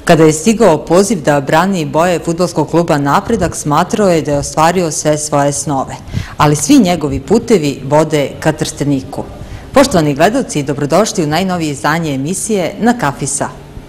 Kada je stigao poziv da brani boje fudbalskog kluba Napredak, smatrao je da je ostvario sve svoje snove, ali svi njegovi putevi vode ka Trsteniku. Poštovani gledalci, dobrodošli u najnovije izdanje emisije Na kafi sa.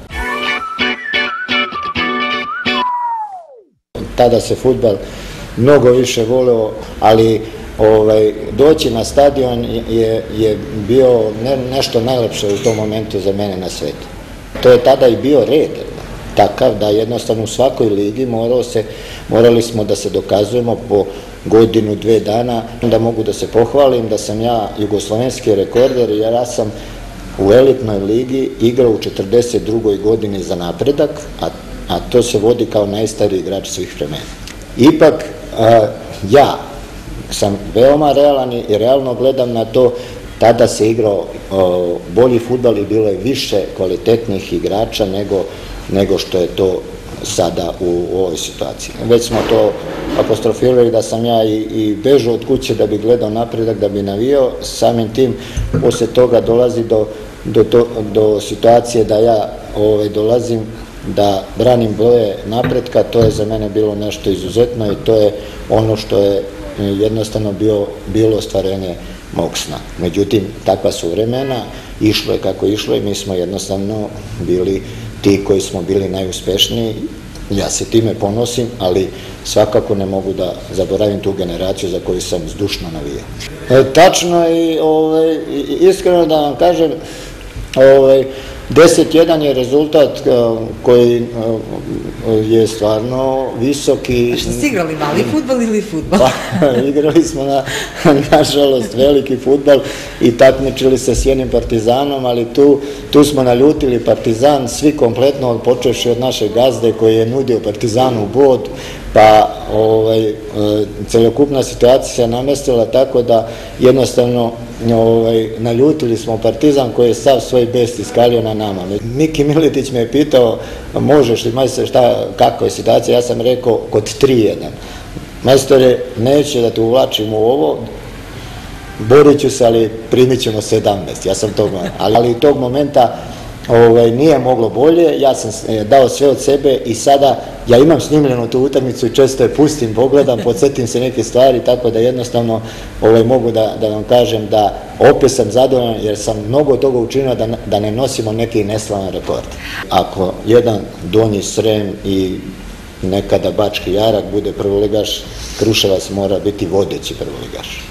Tada se fudbal mnogo više voleo, ali doći na stadion je bio nešto najlepše u tom momentu za mene na svetu. To je tada i bio red takav da jednostavno u svakoj ligi morali smo da se dokazujemo po godinu, 2 dana. Da mogu da se pohvalim da sam ja jugoslovenski rekorder, jer ja sam u elitnoj ligi igrao u 42. godini za Napredak, a to se vodi kao najstariji igrač svih vremena. Ipak ja sam veoma realan i realno gledam na to. Tada se igrao bolji fudbal i bilo je više kvalitetnih igrača nego što je to sada u ovoj situaciji. Već smo to apostrofirali da sam ja i bežao od kuće da bi gledao Napredak, da bi navijao. Samim tim, posle toga dolazi do situacije da ja dolazim da branim boje Napretka. To je za mene bilo nešto izuzetno i to je ono što je jednostavno bilo ostvarenje mog sna. Međutim, takva su vremena, išlo je kako išlo i mi smo jednostavno bili ti koji smo bili najuspešniji. Ja se time ponosim, ali svakako ne mogu da zaboravim tu generaciju za koju sam zdušno navijao. Tačno i iskreno da vam kažem, 10-1 je rezultat koji je stvarno visok. A što ste igrali, mali fudbal ili fudbal? Igrali smo, nažalost, veliki fudbal i takmičili se s jednim Partizanom, ali tu smo naljutili Partizan, svi kompletno, počevši od našeg gazde koji je nudio Partizanu bod, pa celokupna situacija se namestila tako da jednostavno naljutili smo Partizan koji je sav svoj bes iskalio na nama. Miki Miletić me je pitao, možeš li majstore, kakva je situacija, ja sam rekao kod 3-1. Majstore, neće da te uvlačim u ovo, borit ću se, ali primit ćemo 17, ja sam tog momenta. Ali tog momenta nije moglo bolje, ja sam dao sve od sebe i sada ja imam snimljenu tu utakmicu i često je pustim, pogledam, podsjetim se neke stvari, tako da jednostavno mogu da vam kažem da opet sam zadovoljan jer sam mnogo toga učinio da ne nosimo neki neslavan rekord. Ako jedan Donji Srem i nekada Bački Jarak bude prvoligaš, Kruševac mora biti vodeći prvoligaš.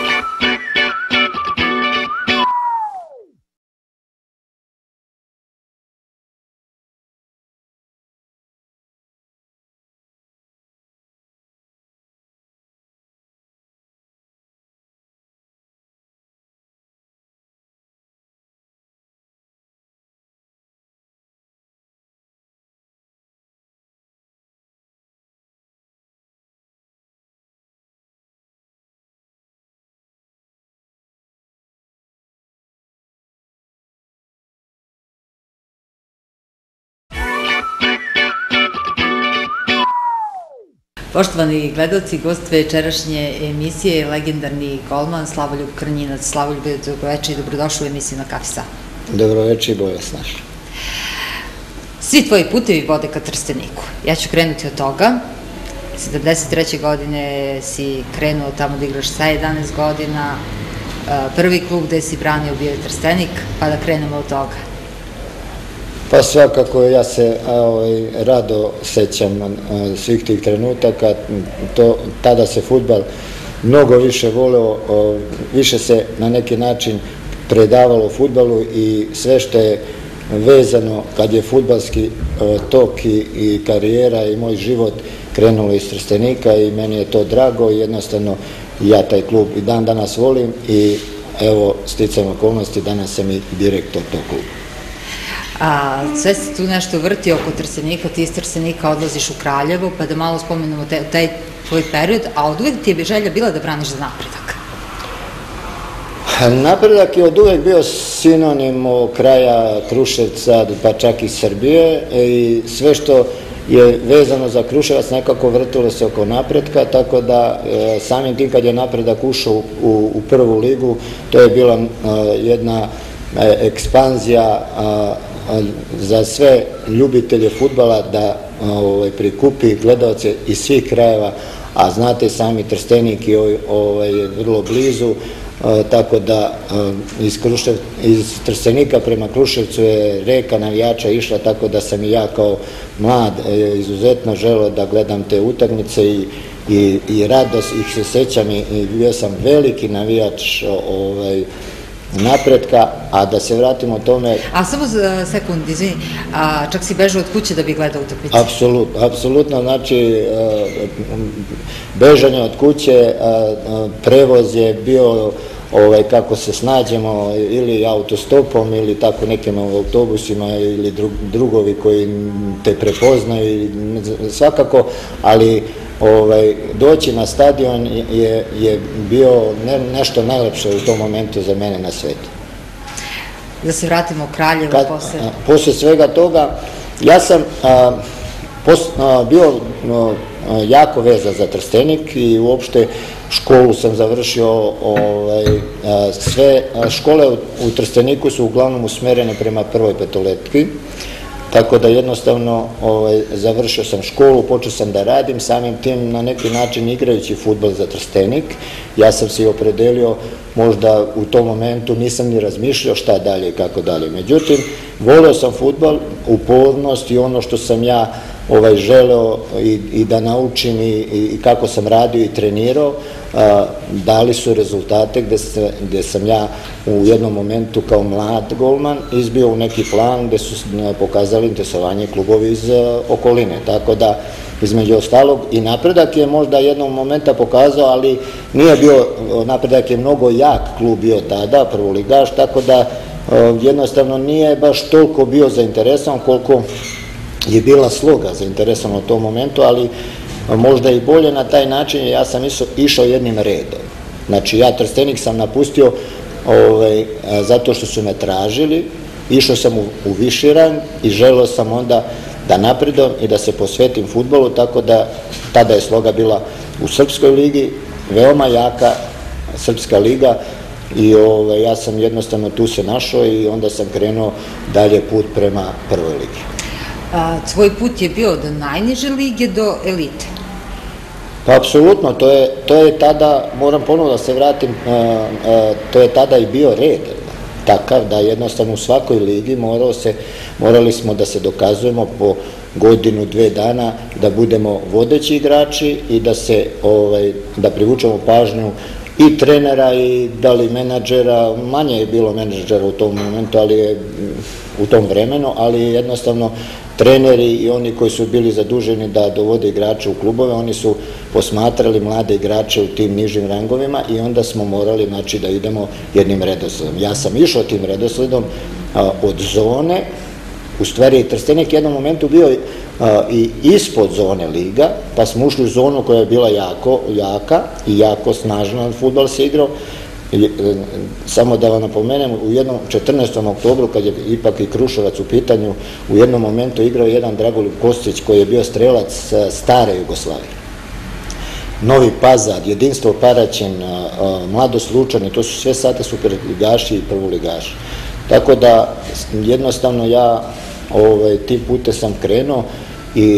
Poštovani gledalci, gost večerašnje emisije je legendarni golman Slavoljub Krnjinac. Slavoljub, dobroveče i dobrodošli u emisiju Na kafi sa. Dobroveče i bolje snašli. Svi tvoji putevi vode ka Trsteniku. Ja ću krenuti od toga. 73. godine si krenuo tamo da igraš sa 11 godina. Prvi klub gde si branio bio je Trstenik, pa da krenemo od toga. Pa svakako ja se rado sećam svih tih trenutaka. Tada se fudbal mnogo više voleo, više se na neki način predavalo fudbalu i sve što je vezano kad je fudbalski tok i karijera i moj život krenulo iz Trstenika i meni je to drago i jednostavno ja taj klub i dan danas volim i evo sticajem okolnosti danas sam i direktor tog kluba. Sve se tu nešto vrti oko Trstenika, ti iz Trstenika odlaziš u Kraljevo, pa da malo spomenemo taj tvoj period, a od uvek ti je želja bila da braniš za Napredak? Napredak je od uvek bio sinonim kraja Kruševca, pa čak i Srbije i sve što je vezano za Kruševac nekako vrtilo se oko Napretka, tako da samim tim kad je Napredak ušao u prvu ligu, to je bila jedna ekspanzija za sve ljubitelje fudbala da prikupi gledalce iz svih krajeva, a znate sami Trstenik je vrlo blizu, tako da iz Trstenika prema Kruševcu je reka navijača išla, tako da sam i ja kao mlad izuzetno želeo da gledam te utakmice i rado ih se sećam i bio sam veliki navijač napretka, a da se vratimo tome... A samo sekund, izvini, čak si bežao od kuće da bi gledao utakmice? Apsolutno, znači bežanje od kuće, prevoz je bio kako se snađemo ili autostopom ili tako nekim autobusima ili drugovi koji te prepoznaju, svakako, ali doći na stadion je bio nešto najlepše u tom momentu za mene na svetu. Da se vratimo u Kraljevo posle? Posle svega toga, ja sam bio jako vezan za Trstenik i uopšte školu sam završio, sve škole u Trsteniku su uglavnom usmerene prema prvoj petoletki, tako da jednostavno završio sam školu, počeo sam da radim, samim tim na neki način igrajući fudbal za Trstenik. Ja sam se opredelio, možda u tom momentu nisam ni razmišljao šta dalje i kako dalje. Međutim, voleo sam fudbal, upornost i ono što sam ja želeo i da naučim i kako sam radio i trenirao, dali su rezultate gde sam ja u jednom momentu kao mlad golman izbio u neki plan gde su pokazali interesovanje klubovi iz okoline, tako da između ostalog i Napredak je možda jednog momenta pokazao, ali nije bio, Napredak je mnogo jak klub bio tada, prvoligaš, tako da jednostavno nije baš toliko bio zainteresovan koliko je bila Sloga zainteresovana u tom momentu, ali možda i bolje na taj način, ja sam išao jednim redom. Znači, ja Trstenik sam napustio zato što su me tražili, išao sam u viši rang i želeo sam onda da napredujem i da se posvetim fudbalu, tako da tada je Sloga bila u Srpskoj ligi, veoma jaka Srpska liga, i ja sam jednostavno tu se našao i onda sam krenuo dalje put prema prvoj ligi. Tvoj put je bio od najniže lige do elite? Pa, apsolutno, to je tada, moram ponovno da se vratim, to je tada i bio red takav da jednostavno u svakoj ligi morali smo da se dokazujemo po godinu, 2 dana, da budemo vodeći igrači i da privučemo pažnju i trenera i da li menadžera, manje je bilo menadžera u tom momentu, u tom vremenu, ali jednostavno treneri i oni koji su bili zaduženi da dovode igrače u klubove, oni su posmatrali mlade igrače u tim nižim rangovima i onda smo morali, znači, da idemo jednim redosledom. Ja sam išao tim redosledom od zone, u stvari Trstenik jednom momentu bio i ispod zone liga, pa smo ušli u zonu koja je bila jako jaka i jako snažna, fudbal se igrao. Samo da vam napomenem, u jednom 14. oktobru, kad je ipak i Kruševac u pitanju, u jednom momentu igrao jedan Dragoljub Kostić koji je bio strelac stare Jugoslavije. Novi Pazar, Jedinstvo Paraćin, Mladost Lučani, to su sve sada superligaši i prvoligaši. Tako da jednostavno ja tim putem sam krenuo i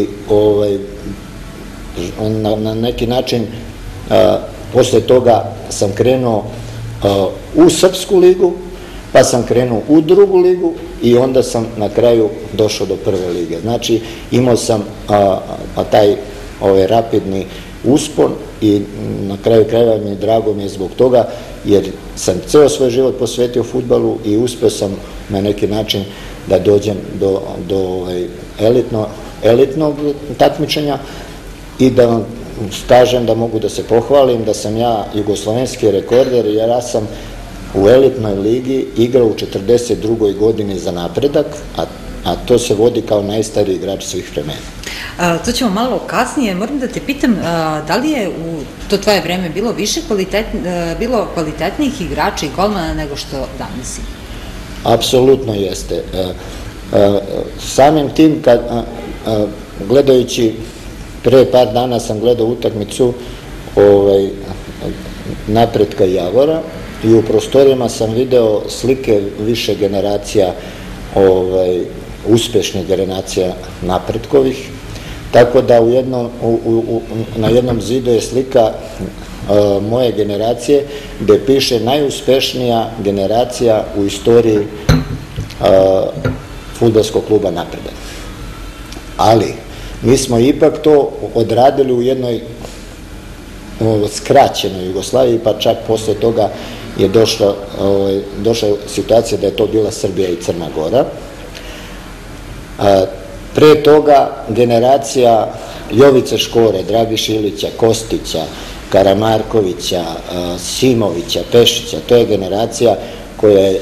na neki način posle toga sam krenuo u Srpsku ligu, pa sam krenuo u drugu ligu i onda sam na kraju došao do prve lige. Znači, imao sam taj rapidni uspon i na kraju krajeva mi je drago mi je zbog toga, jer sam ceo svoj život posvetio fudbalu i uspeo sam na neki način da dođem do elitnog takmičenja i da vam kažem da mogu da se pohvalim da sam ja jugoslovenski rekorder, jer ja sam u elitnoj ligi igrao u 42. godini za Napredak, a to se vodi kao najstariji igrač svih vremena. To ćemo malo kasnije. Moram da te pitam, da li je u to tvoje vreme bilo kvalitetnijih igrača i golmana nego što danas ima? Apsolutno jeste. Samim tim, gledajući, pre par dana sam gledao utakmicu Napretka i Javora i u prostorijama sam video slike više generacija uspešnih generacija napretkovih. Tako da na jednom zidu je slika moje generacije gde piše najuspešnija generacija u istoriji fudbalskog kluba Napredak. Ali mi smo ipak to odradili u jednoj skraćenoj Jugoslaviji, pa čak posle toga je došla situacija da je to bila Srbija i Crna Gora. Pre toga generacija Jovice Škore, Dragiše Ilića, Kostića, Karamarkovića, Simovića, Pešića, to je generacija koja je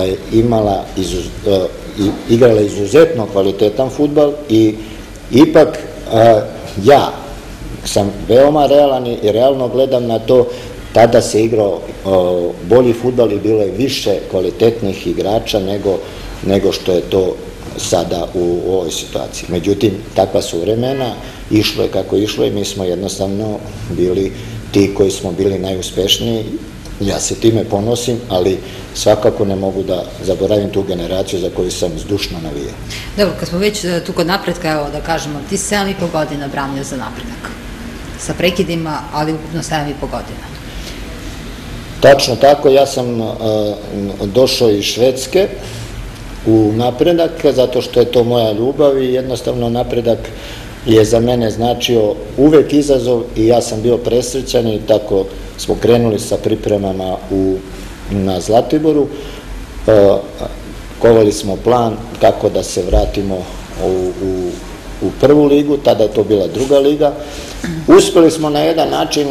igrala izuzetno kvalitetan fudbal i ipak ja sam veoma realan i realno gledam na to. Tada se igrao bolji fudbal i bilo je više kvalitetnih igrača nego što je to sada u ovoj situaciji. Međutim, takva su vremena, išlo je kako išlo i mi smo jednostavno bili ti koji smo bili najuspešniji. Ja se time ponosim, ali svakako ne mogu da zaboravim tu generaciju za koju sam zdušno navijao. Dobro, kad smo već tu kod Napretka, evo da kažemo, ti 7,5 godina branio za Napredak. Sa prekidima, ali ukupno 7,5 godina. Tačno tako, ja sam došao iz Švedske u Napredak, zato što je to moja ljubav i jednostavno Napredak je za mene značio uvek izazov i ja sam bio presrećan i tako smo krenuli sa pripremama na Zlatiboru. Kovali smo plan kako da se vratimo u prvu ligu, tada je to bila druga liga. Uspeli smo na jedan način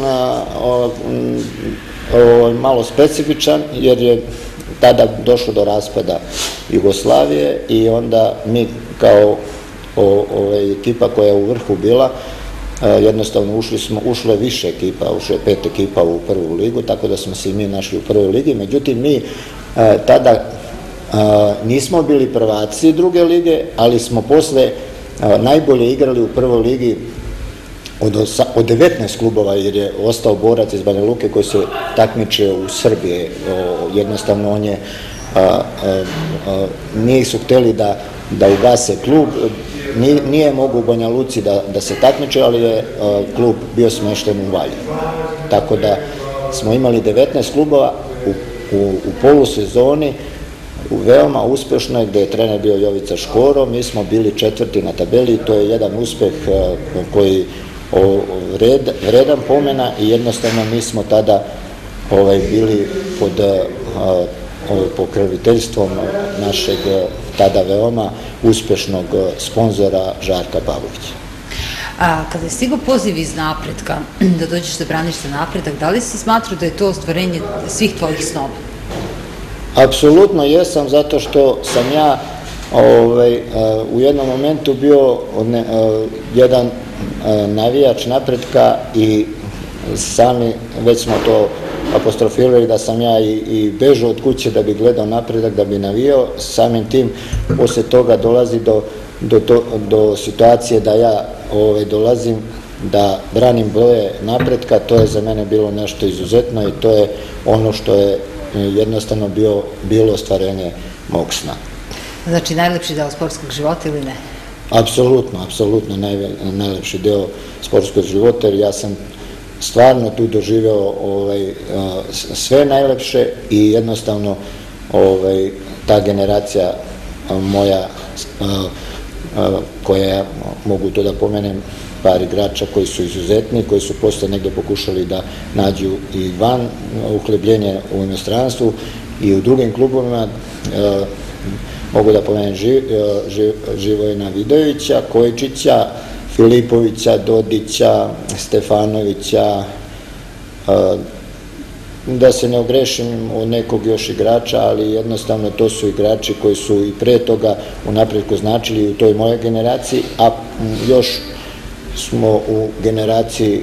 malo specifičan, jer je tada došlo do raspada Jugoslavije i onda mi kao ekipa koja je u vrhu bila, jednostavno ušlo je više ekipa, ušlo je 5 ekipa u prvu ligu, tako da smo se i mi našli u prvoj ligi. Međutim, mi tada nismo bili prvaci druge lige, ali smo posle najbolje igrali u prvoj ligi od 19 klubova, jer je ostao borac iz Banja Luke koji se takmičio u Srbiji. Jednostavno on je nisu hteli da ugase klub, nije mogu u Banja Luci da se takmiče, ali je klub bio smešten u Valjevu. Tako da smo imali 19 klubova u polusezoni, veoma uspešno, gde je trener bio Jovica Škoro. Mi smo bili 4. na tabeli i to je jedan uspeh koji vredan pomena i jednostavno mi smo tada bili pod pokroviteljstvom našeg tada veoma uspešnog sponzora Žarka Pavlovića. Kada je stigao poziv iz Napretka da dođeš da braniš za Napredak, da li si smatrao da je to ostvarenje svih tvojih snova? Apsolutno jesam, zato što sam ja u jednom momentu bio jedan navijač Napretka i sami već smo to apostrofirali da sam ja i bežao od kuće da bi gledao Napredak, da bi navijao. Samim tim posle toga dolazi do situacije da ja dolazim da branim broje Napretka. To je za mene bilo nešto izuzetno i to je ono što je jednostavno bilo ostvarenje mog sna. Znači najlepši deo sportskog života ili ne? Apsolutno najlepši deo sportskog života, jer ja sam stvarno tu doživeo sve najlepše i jednostavno ta generacija moja, koja, mogu to da pomenem, par igrača koji su izuzetni, koji su posle negde pokušali da nađu i van uhlebljenje u inostranstvu i u drugim klubovima. Mogu da pomenem Živojina Vidovića, Kojčića, Filipovića, Dodića, Stefanovića, da se ne ogrešim od nekog još igrača, ali jednostavno to su igrači koji su i pre toga u Napretku značili u toj mojoj generaciji, a još smo u generaciji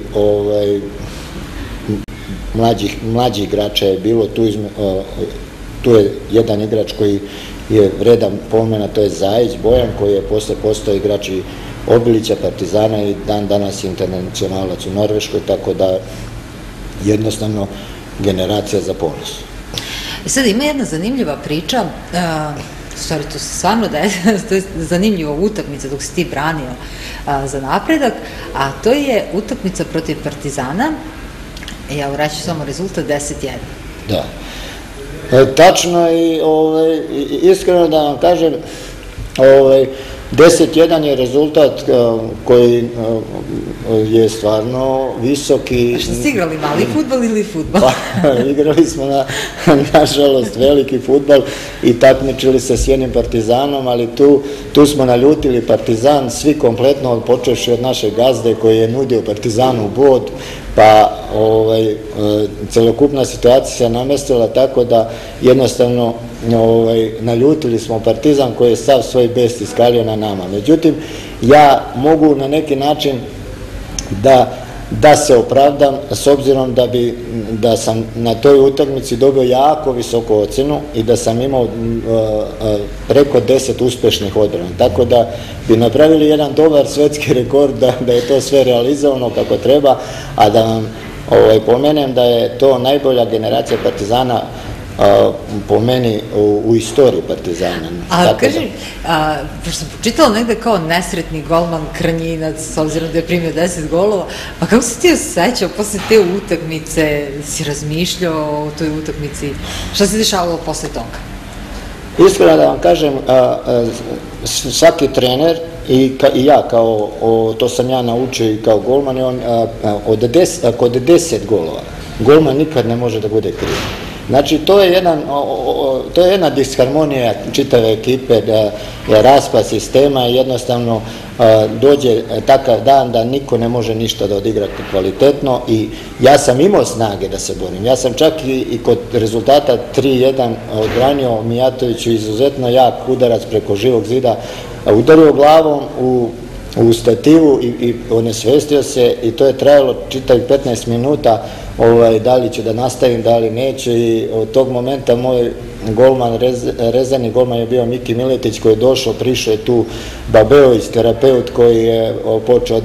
mlađih igrača je bilo, tu je jedan igrač koji je vredan pomena, to je Zajić Bojan, koji je posle postao igrač i Obilića, Partizana i dan danas internacionalac u Norveškoj, tako da jednostavno generacija za ponos. Sada ima jedna zanimljiva priča, stvari to se stvarno to je zanimljiva utakmica dok si ti branio za napredak, a to je utakmica protiv Partizana, ja vraćam samo rezultat 10-1. Da. Tačno i iskreno da vam kažem, 10-1 je rezultat koji je stvarno visok i... A što ste igrali, mali fudbal ili fudbal? Pa, igrali smo nažalost veliki fudbal i takmičili se s jednim Partizanom, ali tu smo naljutili Partizan, svi kompletno, počevši od našeg gazde koji je nudio Partizanu bod, pa celokupna situacija se namestila tako da jednostavno naljutili smo Partizan koji je sav svoj bes iskalio na nama. Međutim, ja mogu na neki način da se opravdam s obzirom da sam na toj utakmici dobio jako visoku ocenu i da sam imao preko 10 uspešnih odbrana. Tako da bi napravili jedan dobar svetski rekord da je to sve realizovano kako treba, a da vam pomenem da je to najbolja generacija Partizana po meni u istoriji Partizana. A kaži, pošto sam počitala negde kao nesretni golman Kranjinac, s obzirom da je primio 10 golova, pa kako si ti osjećao posle te utakmice, si razmišljao o toj utakmici, šta se dešavalo posle toga? Iskreno da vam kažem, svaki trener i ja, to sam ja naučio i kao golman, kod 10 golova, golman nikad ne može da bude kriv. Znači, to je jedna disharmonija čitave ekipe, da raspad sistema jednostavno dođe takav dan da niko ne može ništa da odigra kvalitetno i ja sam imao snage da se borim. Ja sam čak i kod rezultata 3-1 odbranio Mijatoviću izuzetno jak udarac preko živog zida, udario glavom u stativu i onesvestio se i to je trajalo čitavih 15 minuta, da li ću da nastavim, da li neću i od tog momenta moj golman, rezervni golman je bio Miki Miletić koji je došao, prišao je tu Babeović, terapeut koji je počeo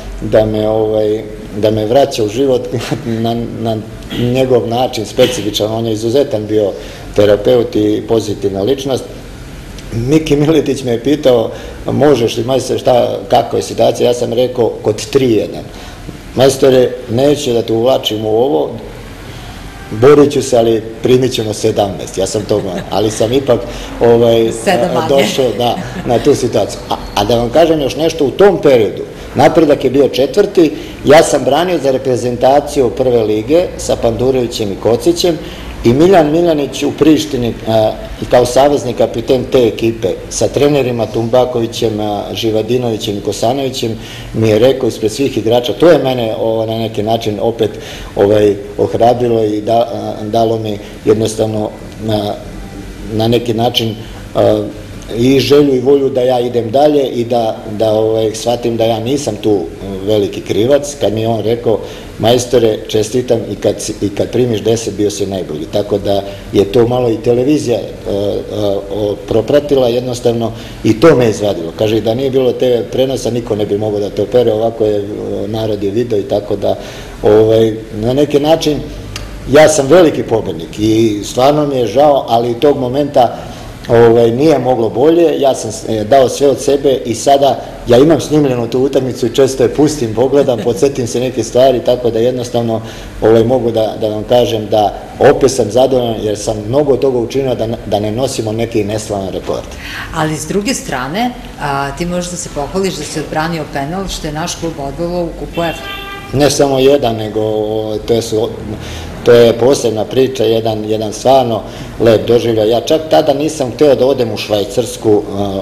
da me vraća u život na njegov način, specifičan, on je izuzetan bio terapeut i pozitivna ličnost. Miki Miletić me je pitao, možeš li majstore, kakva je situacija, ja sam rekao kod 3-1. Majstore, neću da te uvlačim u ovo, borit ću se, ali primit ćemo 17, ja sam to gledao, ali sam ipak došao na tu situaciju. A da vam kažem još nešto, u tom periodu, napredak je bio 4. Ja sam branio za reprezentaciju prve lige sa Pandurevićem i Kocićem i Miljan Miljanić u Prištini kao savezni kapiten te ekipe sa trenerima Tumbakovićem, Živadinovićem i Kosanovićem mi je rekao ispred svih igrača, to je mene na neki način opet ohrabrilo i dalo mi jednostavno na neki način i želju i volju da ja idem dalje i da shvatim da ja nisam tu veliki krivac, kad mi je on rekao, majstore, čestitam i kad primiš 10 bio si najbolji. Tako da je to malo i televizija propratila jednostavno i to me izvadilo. Kaže, da nije bilo TV prenosa, niko ne bi mogao da te opere, ovako je narod je video i tako da na neki način ja sam veliki pobednik i stvarno mi je žao, ali u tog momenta nije moglo bolje, ja sam dao sve od sebe i sada ja imam snimljenu tu utakmicu i često je pustim, pogledam, podsjetim se neke stvari, tako da jednostavno mogu da vam kažem da opet sam zadovoljan jer sam mnogo toga učinio da ne nosimo neki neslavan rekord. Ali s druge strane, ti možeš da se pohvališ da si odbranio penal što je naš klub odvelo u Kupu UEFA. Ne samo jedan, nego to je posebna priča, jedan stvarno lep doživljaj. Ja čak tada nisam hteo da odem u Švajcarsku,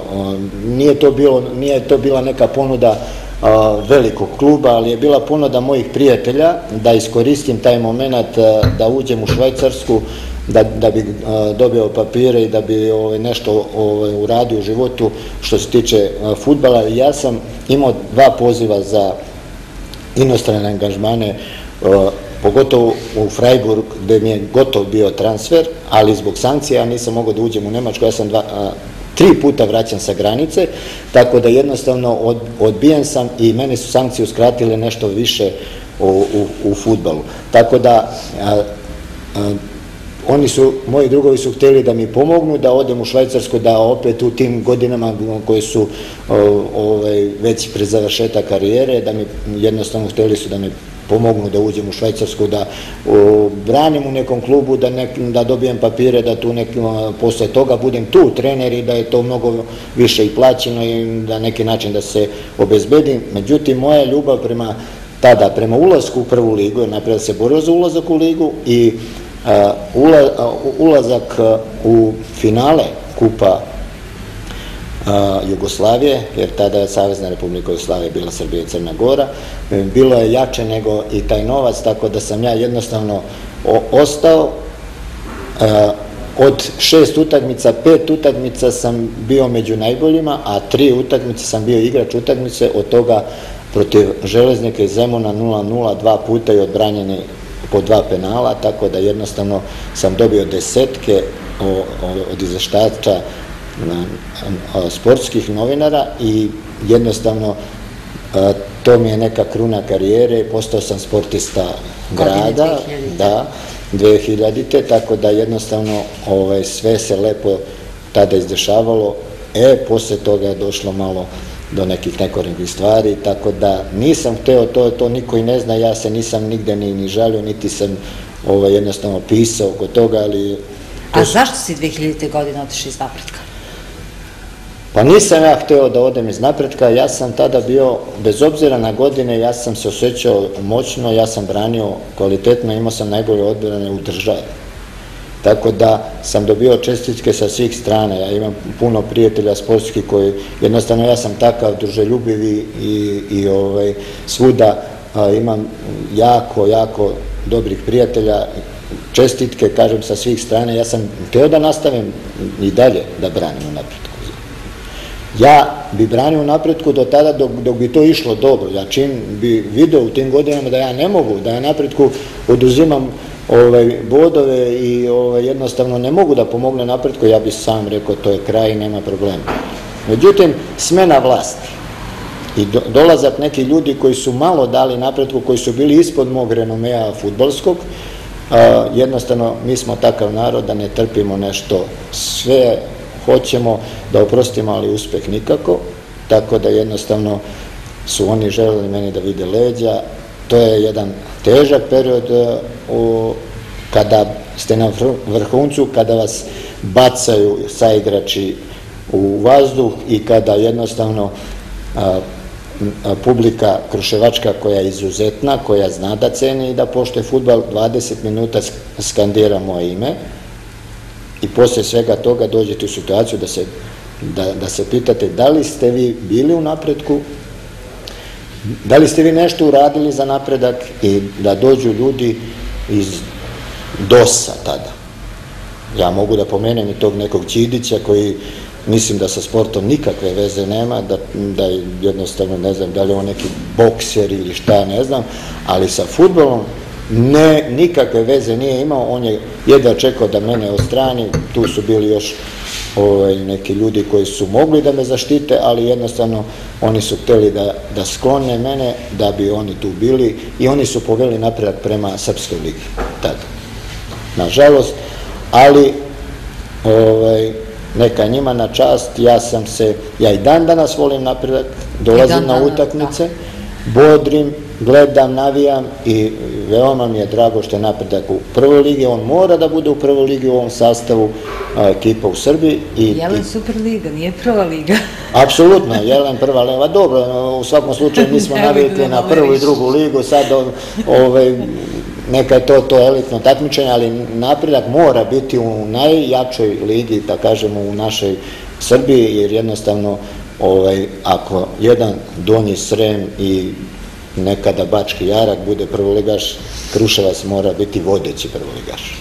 nije to bila neka ponuda velikog kluba, ali je bila ponuda mojih prijatelja da iskoristim taj moment da uđem u Švajcarsku, da bi dobio papire i da bi nešto uradio u životu što se tiče fudbala. Ja sam imao 2 poziva za inostrane angažmane, pogotovo u Freiburg, gde mi je gotov bio transfer, ali zbog sankcija ja nisam mogao da uđem u Nemačku, ja sam 3 puta vraćan sa granice, tako da jednostavno odbijen sam i mene su sankcije uskratile nešto više u fudbalu. Tako da moji drugovi su htjeli da mi pomognu, da odem u Švajcarsku, da opet u tim godinama koje su već pred završetak karijere, da mi jednostavno htjeli su da mi pomognu da uđem u Švajcarsku, da branim u nekom klubu, da dobijem papire, da tu posle toga budem tu trener i da je to mnogo više i plaćeno i da neki način da se obezbedim. Međutim, moja ljubav prema ulasku u prvu ligu, jer naprijed se borio za ulazak u ligu i ulazak u finale Kupa Jugoslavije, jer tada je Savezna Republika Jugoslavije bila Srbija i Crna Gora, bilo je jače nego i taj novac, tako da sam ja jednostavno ostao. Od 6 utakmica, 5 utakmica sam bio među najboljima, a 3 utakmice sam bio igrač utakmice, od toga protiv Železnika iz Zemuna 0-0, 2 puta i odbranjeni po 2 penala, tako da jednostavno sam dobio desetke od izveštača sportskih novinara i jednostavno to mi je neka kruna karijere, postao sam sportista grada, da, 2000. Tako da jednostavno sve se lepo tada izdešavalo, posle toga je došlo malo do nekih nekorektnih stvari, tako da nisam hteo, to niko i ne zna, ja se nisam nigde ni žalio, niti sam jednostavno pisao oko toga, ali... A zašto si 2000. godine otišao iz Napretka? Pa nisam ja hteo da odem iz Napretka, ja sam tada bio, bez obzira na godine, ja sam se osjećao moćno, ja sam branio kvalitetno, imao sam najbolje odbrane u državi. Tako da sam dobio čestitke sa svih strana, ja imam puno prijatelja sportskih koji, jednostavno ja sam takav druželjubiv i svuda imam jako dobrih prijatelja, čestitke, kažem, sa svih strana, ja sam hteo da nastavim i dalje da branim u Napretku. Ja bi branio u Napretku do tada dok bi to išlo dobro, ja čim bi video u tim godinama da ja ne mogu, da ja Napretku oduzimam bodove i jednostavno ne mogu da pomogne Napretku, ja bih sam rekao to je kraj, nema problema. Međutim, smena vlasti i dolazak neki ljudi koji su malo dali Napretku, koji su bili ispod mog renomea fudbalskog, jednostavno mi smo takav narod da ne trpimo nešto, sve hoćemo da oprostimo, ali uspeh nikako, tako da jednostavno su oni želeli meni da vide leđa. To je jedan težak period kada ste na vrhuncu, kada vas bacaju saigrači u vazduh i kada jednostavno publika kruševačka koja je izuzetna, koja zna da ceni i da poštuje fudbal, 20 minuta skandira moje ime i posle svega toga dođete u situaciju da se pitate da li ste vi bili u Napretku, da li ste vi nešto uradili za napredak i da dođu ljudi iz DOS-a tada. Ja mogu da pomenem i tog nekog Đidića koji mislim da sa sportom nikakve veze nema, da jednostavno ne znam da li je on neki bokser ili šta, ne znam, ali sa fudbalom nikakve veze nije imao, on je jedva čekao da mene odstrani, tu su bili još neki ljudi koji su mogli da me zaštite, ali jednostavno oni su hteli da sklone mene, da bi oni tu bili i oni su poveli napredak prema Srpskoj ligi tada. Nažalost, ali neka njima na čast, ja i dan danas volim napredak, dolazim na utakmice, bodrim, gledam, navijam i veoma mi je drago što je napredak u prvoj ligi, on mora da bude u prvoj ligi u ovom sastavu ekipa u Srbiji. Jelen Superliga, nije prva liga. Apsolutno, Jelen prva liga, dobro, u svakom slučaju mi smo navikli na prvu i drugu ligu, sad neka je to elitno takmičenje, ali napredak mora biti u najjačoj ligi, da kažemo u našoj Srbiji, jer jednostavno ako jedan Donji Srem i nekada Bački Jarak bude prvoligaš, Kruševac mora biti vodeći prvoligaš.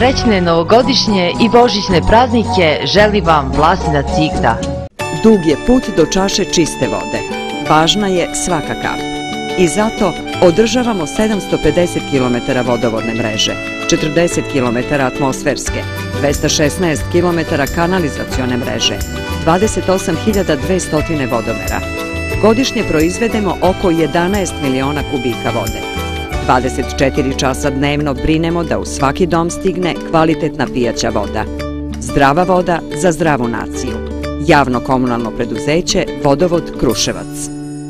Srećne novogodišnje i božićne praznike želi vam Vlasina Cigda. Dug je put do čaše čiste vode. Važna je svaka kap. I zato održavamo 750 km vodovodne mreže, 40 km atmosferske, 216 km kanalizacione mreže, 28.200 vodomera. Godišnje proizvedemo oko 11 miliona kubika vode. 24 časa dnevno brinemo da u svaki dom stigne kvalitetna pijaća voda. Zdrava voda za zdravu naciju. Javno komunalno preduzeće Vodovod Kruševac.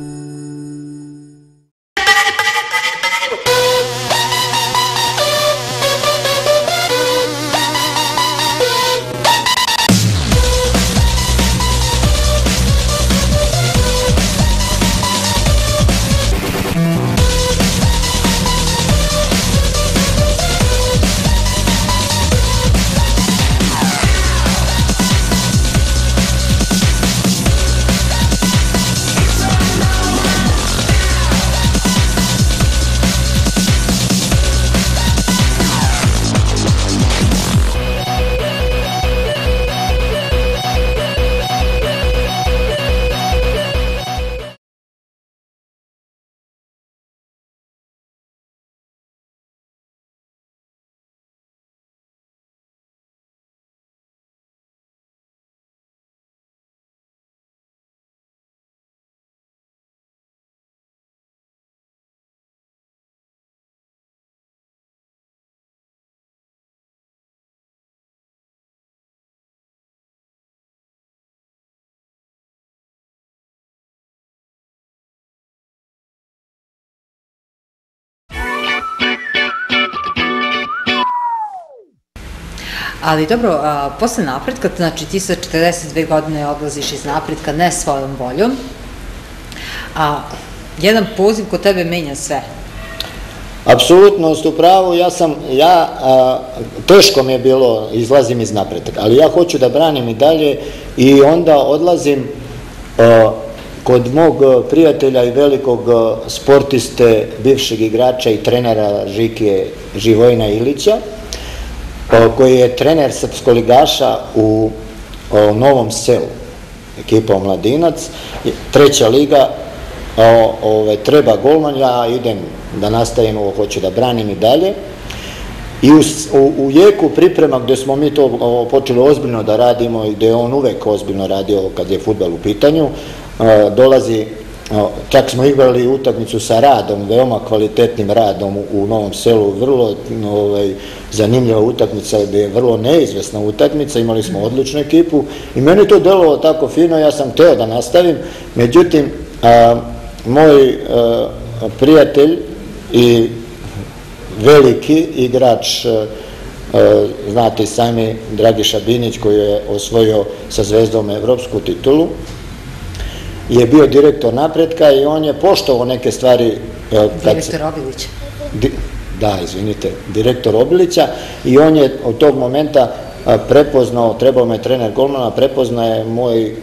Ali dobro, posle napretka, znači ti sa 42 godine odlaziš iz napretka, ne svojom voljom, a jedan poziv kod tebe menja sve. Apsolutno ste u pravu, teško mi je bilo, izlazim iz napretka, ali ja hoću da branim i dalje i onda odlazim kod mog prijatelja i velikog sportiste, bivšeg igrača i trenera Žike Živojina Ilića, koji je trener srpskoligaša u Novom Selu, ekipa Omladinac, 3. liga, treba golman, ja idem da nastavim ovo, hoću da branim i dalje. I u jeku priprema gde smo mi to počeli ozbiljno da radimo i gde je on uvek ozbiljno radio kad je fudbal u pitanju, dolazi, čak smo igrali utakmicu sa Radom, veoma kvalitetnim Radom u Novom Selu, vrlo zanimljiva utakmica, gde je vrlo neizvesna utakmica, imali smo odličnu ekipu i meni to delovalo tako fino, ja sam teo da nastavim, međutim, moj prijatelj i veliki igrač, znate i sami, Dragiša Binić, koji je osvojio sa Zvezdom evropsku titulu, je bio direktor napretka i on je poštovao neke stvari. Direktor Obilića. Da, izvinite, direktor Obilića, i on je od tog momenta prepoznao, trebao me trener golmana, prepoznaje moj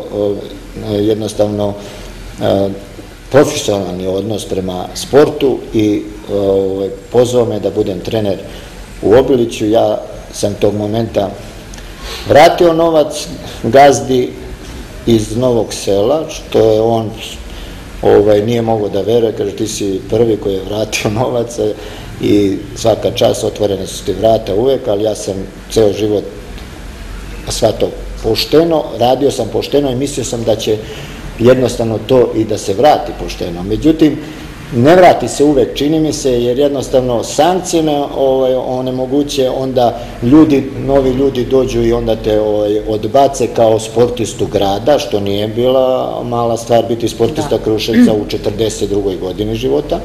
jednostavno profesionalni odnos prema sportu i pozvao me da budem trener u Obiliću. Ja sam tog momenta vratio novac gazdi iz Novog Sela, što je on nije mogao da veruje, kaže ti si prvi koji je vratio novac i svaka čast, otvorene su ti vrata uvek, ali ja sam ceo život sva to pošteno, radio sam pošteno i mislio sam da će jednostavno to i da se vrati pošteno. Međutim, ne vrati se uvek, čini mi se, jer jednostavno sankcije onemoguće, onda novi ljudi dođu i onda te odbace kao sportistu grada, što nije bila mala stvar biti sportista Kruševca u 42. godini života.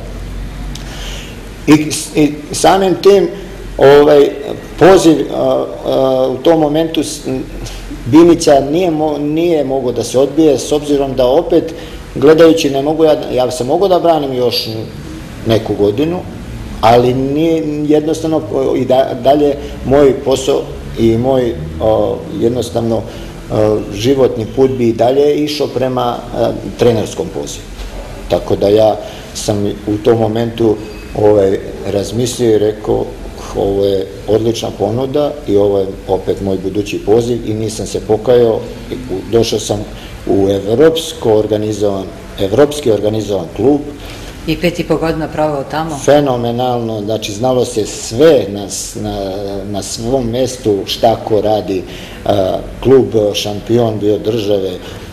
I samim tim poziv u tom momentu Binića nije mogao da se odbije, s obzirom da opet, gledajući, ne mogu ja sam mogao da branim još neku godinu, ali jednostavno i dalje moj posao i moj jednostavno životni put bi i dalje išao prema trenerskom pozivu. Tako da ja sam u tom momentu razmislio i rekao, ovo je odlična ponuda i ovo je opet moj budući poziv i nisam se pokajao. Došao sam u evropski organizovan klub. I 5,5 godina proveo tamo? Fenomenalno, znači znalo se sve na svom mestu šta ko radi. Klub šampion bio države,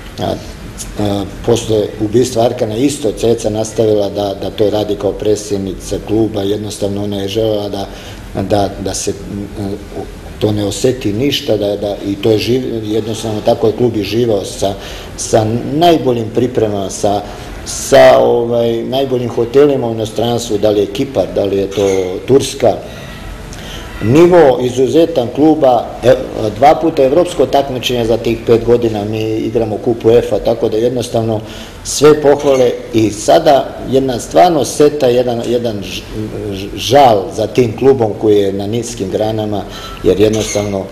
posle ubistva Arkana isto Ceca nastavila da to radi kao predsjednica kluba, jednostavno ona je želela da se to ne oseti ništa i to je jednostavno tako je klub i živao sa najboljim pripremama, sa najboljim hotelima u inostranstvu, da li je Kipar, da li je to Turska. Nivo izuzetan kluba, 2 puta evropsko takmičenje za tih 5 godina, mi igramo kup UEFA, tako da jednostavno sve pohvale i sada jedna stvarno seta, jedan žal za tim klubom koji je na niskim granama, jer jednostavno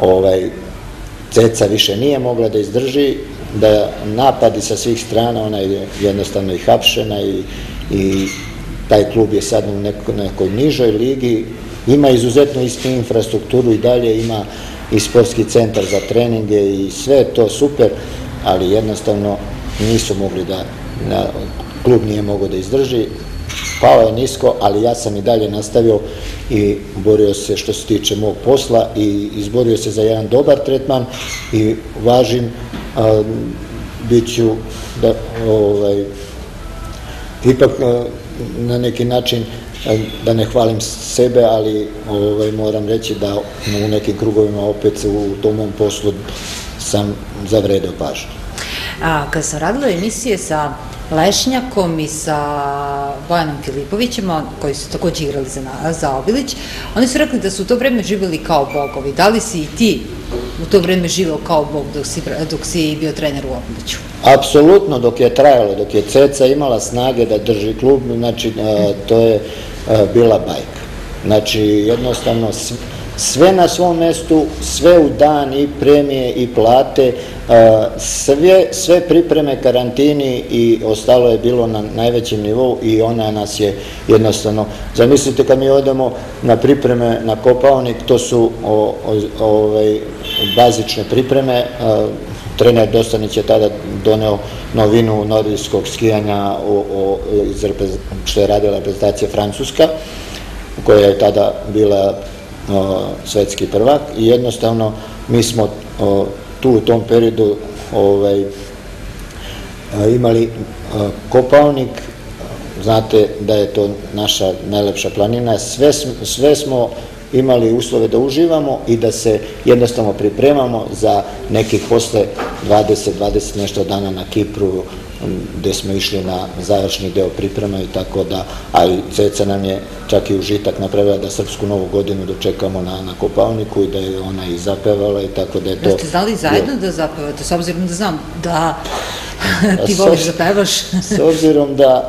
Ceca više nije mogla da izdrži, da napadi sa svih strana, ona je jednostavno i hapšena i taj klub je sad u nekoj nižoj ligi, ima izuzetno istu infrastrukturu i dalje, ima i sportski centar za treninge i sve je to super, ali jednostavno nisu mogli klub nije mogao da izdrži, pao je nisko, ali ja sam i dalje nastavio i borio se što se tiče mog posla i izborio se za jedan dobar tretman i važim, bit ću ipak na neki način da ne hvalim sebe, ali moram reći da u nekim krugovima opet u tom mom poslu sam zavredeo pažnju. Kada sam radila emisije sa Lešnjakom i sa Bojanom Filipovićem, koji su takođe igrali za Obilić, oni su rekli da su u to vreme živjeli kao bogovi. Da li si i ti u to vreme živeo kao bog dok si bio trener u Obiliću? Apsolutno, dok je trajalo, dok je Ceca imala snage da drži klub, znači to je bila bajka. Znači jednostavno sve na svom mestu, sve u dan, i premije i plate, sve pripreme, karantini i ostalo je bilo na najvećem nivou i ona nas je jednostavno, zamislite kad mi odemo na pripreme na Kopaonik, to su bazične pripreme, trener Dostanić je tada doneo novinu nordijskog skijanja što je radila reprezentacija Francuska, koja je tada bila svetski prvak i jednostavno mi smo tu u tom periodu imali Kopaonik, znate da je to naša najlepša planina, sve smo imali uslove da uživamo i da se jednostavno pripremamo za nekih posle 20 nešto dana na Kipru, gde smo išli na završni deo priprema i tako da, a i Ceca nam je čak i užitak napravila da Srpsku novu godinu dočekamo na Kopaoniku i da je ona i zapevala i tako da je to... Jeste znali zajedno da zapevate, s obzirom da znam da ti voliš da pevaš? S obzirom da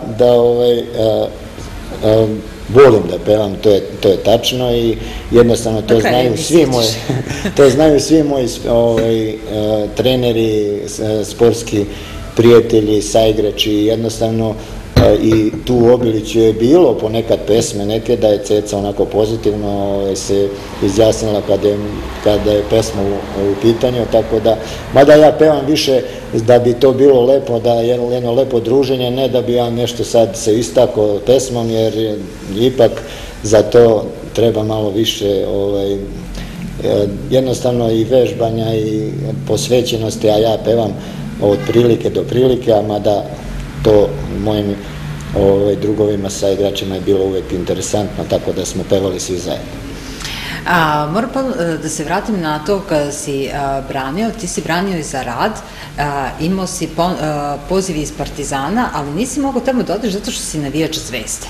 volim da pevam, to je tačno i jednostavno to znaju svi moji treneri, sportski prijatelji, saigrači, jednostavno i tu u Obiliću je bilo ponekad pesme neke da je Ceca onako pozitivno se izjasnila kada je pesma u pitanju, tako da, mada ja pevam više da bi to bilo lepo, da je jedno lepo druženje, ne da bi ja nešto sad se istakao pesmom, jer ipak za to treba malo više jednostavno i vežbanja i posvećenosti, a ja pevam od prilike do prilike, a mada to mojim drugovima sa igračima je bilo uvek interesantno, tako da smo pevali svi zajedno. Moram da se vratim na to kada si branio, ti si branio i za Rad, imao si poziv iz Partizana, ali nisi mogao tamo da odeš zato što si navijač Zvezde.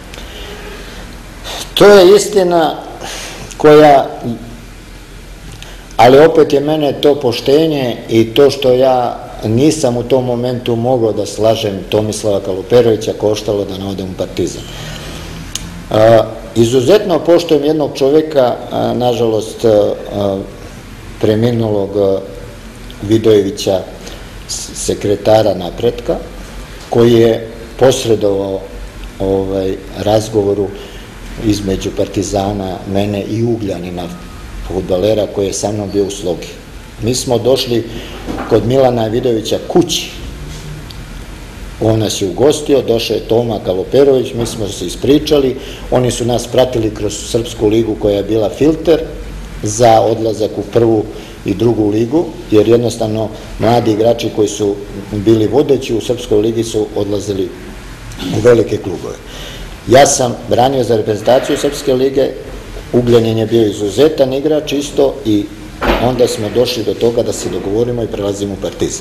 To je istina ali opet je mene to poštenje i to što ja nisam u tom momentu mogao da slažem Tomislava Kaluperovića koštalo da ne odem u Partizan. Izuzetno poštujem jednog čoveka, nažalost preminulog Vidojevića, sekretara Napretka, koji je posredovao razgovoru između Partizana, mene i Ugljanina, fudbalera koji je sa mnom bio u slogi. Mi smo došli kod Milana Vidovića kući. On nas je ugostio, došao je Toma Kaloperović, mi smo se ispričali, oni su nas pratili kroz Srpsku ligu koja je bila filter za odlazak u prvu i drugu ligu, jer jednostavno mladi igrači koji su bili vodeći u Srpskoj ligi su odlazili u velike klubove. Ja sam branio za reprezentaciju Srpske lige, Ugljanin je bio izuzetan igrač isto i onda smo došli do toga da se dogovorimo i prelazimo u Partizan.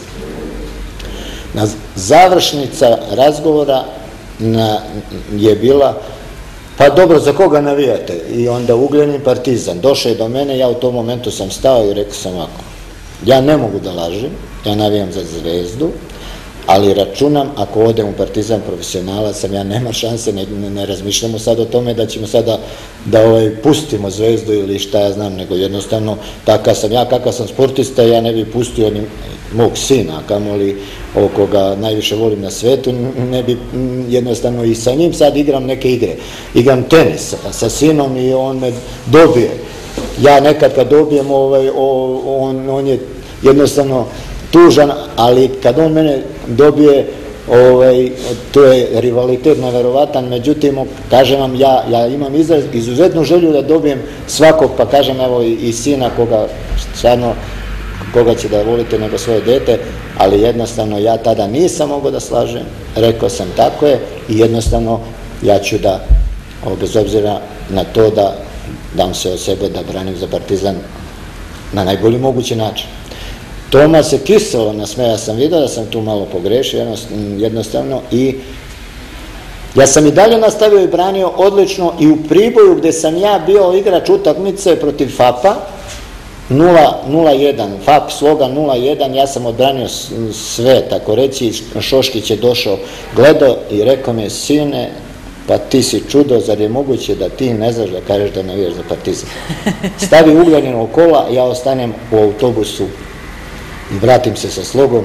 Završnica razgovora je bila, pa dobro, za koga navijate? I onda Ugljanin, Partizan. Došao je do mene, ja u tom momentu sam stao i rekao sam ovako, ja ne mogu da lažem, ja navijam za Zvezdu, ali računam, ako odem u Partizan profesionala sam, ja nema šanse, ne razmišljamo sad o tome da ćemo sada da pustimo Zvezdu ili šta ja znam, nego jednostavno takav sam ja, kakav sam sportista, ja ne bih pustio ni mog sina, kamoli koga najviše volim na svetu, ne bi jednostavno i sa njim sad igram neke igre. Igram tenis sa sinom i on me dobije. Ja nekad kad dobijem, on je jednostavno tužan, ali kad on mene dobije, to je rivalitet neverovatan, međutim, kažem vam, ja imam izuzetnu želju da dobijem svakog, pa kažem, evo i sina koga stvarno, koga će da volite nego svoje dete, ali jednostavno ja tada nisam mogao da slažem, rekao sam tako je i jednostavno ja ću da, bez obzira na to da dam se od sebe da branim za Partizan na najbolji mogući način. Toma se kiselo nasmeja, ja sam vidio da sam tu malo pogrešio jednostavno i ja sam i dalje nastavio i branio odlično i u Priboju gde sam ja bio igrač utakmice protiv FAP-a 0-1, FAP sloga 0-1, ja sam odbranio sve, tako reći, Šoškić je došao, gledao i rekao mi je, sine, pa ti si čudo, zar je moguće da ti ne znaš da kažeš da navijaš za Partizan? Stavi Ugljaninovo kola, ja ostanem u autobusu i vratim se sa slogom,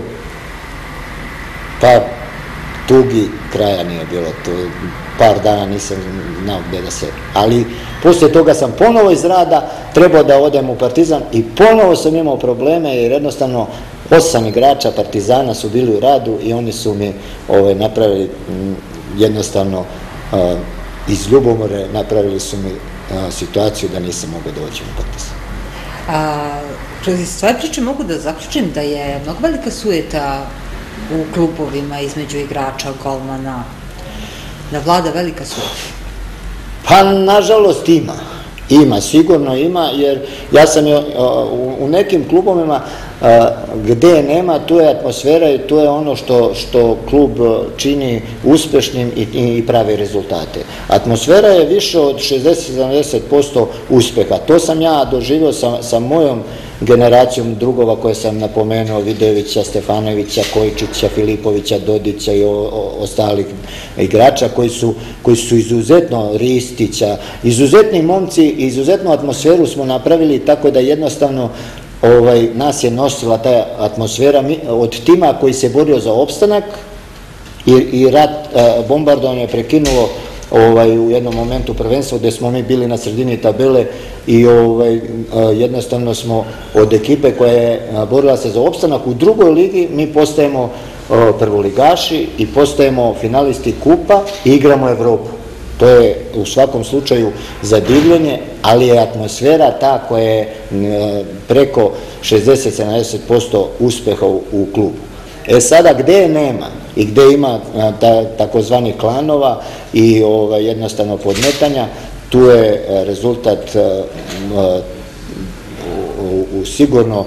pa tugi kraja nije bilo, par dana nisam znao gde da se, ali posle toga sam ponovo iz rada trebao da odem u Partizan i ponovo sam imao probleme jer jednostavno 8 igrača Partizana su bili u radu i oni su mi napravili jednostavno iz ljubomore, napravili su mi situaciju da nisam mogao doći u Partizan. Kroz svoje priče mogu da zaključim da je mnogo velika sujeta u klubovima između igrača, golmana, da vlada velika sujeta. Pa, nažalost, ima, sigurno ima, jer ja sam u nekim klubovima gde nema, tu je atmosfera i tu je ono što klub čini uspešnim i pravi rezultate. Atmosfera je više od 60-70% uspeha. To sam ja doživio sa mojom generacijom drugova koje sam napomenuo, Videvića, Stefanovića, Kojčića, Filipovića, Dodića i ostalih igrača koji su izuzetno, Ristića, izuzetni momci, izuzetnu atmosferu smo napravili tako da jednostavno nas je nosila ta atmosfera od tima koji se borio za opstanak i rat, bombardovanje je prekinulo u jednom momentu prvenstva gde smo mi bili na sredini tabele i jednostavno smo od ekipe koja je borila se za opstanak u drugoj ligi mi postajemo prvoligaši i postajemo finalisti kupa i igramo Evropu. To je u svakom slučaju zadivljenje, ali je atmosfera ta koja je preko 60-70% uspeha u klubu. Sada gde je nema i gde ima takozvani klanova i jednostavno podmetanja, tu je rezultat sigurno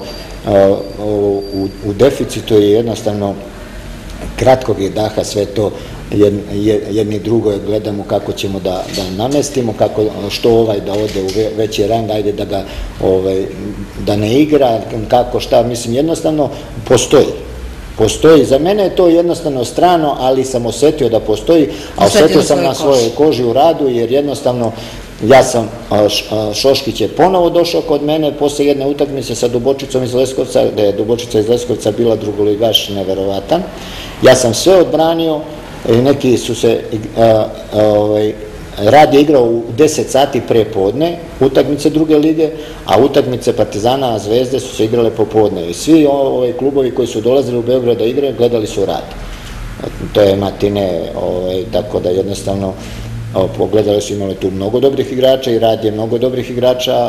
u deficitu i jednostavno kratkog je daha sve to, jedni drugo gledamo kako ćemo da namestimo, što da ode u veći rang, ajde da ne igra, kako šta, mislim jednostavno postoji, za mene je to jednostavno strano, ali sam osetio da postoji, a osetio sam na svojoj koži u radu, jer jednostavno Šoškić je ponovo došao kod mene posle jedne utakmice sa Dubočicom iz Leskovca, gde je Dubočica iz Leskovca bila drugoligaš neverovatan. Ja sam sve odbranio i neki su se Rad je igrao u 10 sati pre podne, utakmice druge lige, a utakmice Partizana, Zvezde su se igrale popodne. I svi klubovi koji su dolazili u Beograd da igraju, gledali su Rad. To je matine, tako da jednostavno pogledali su, imali tu mnogo dobrih igrača i Rad je mnogo dobrih igrača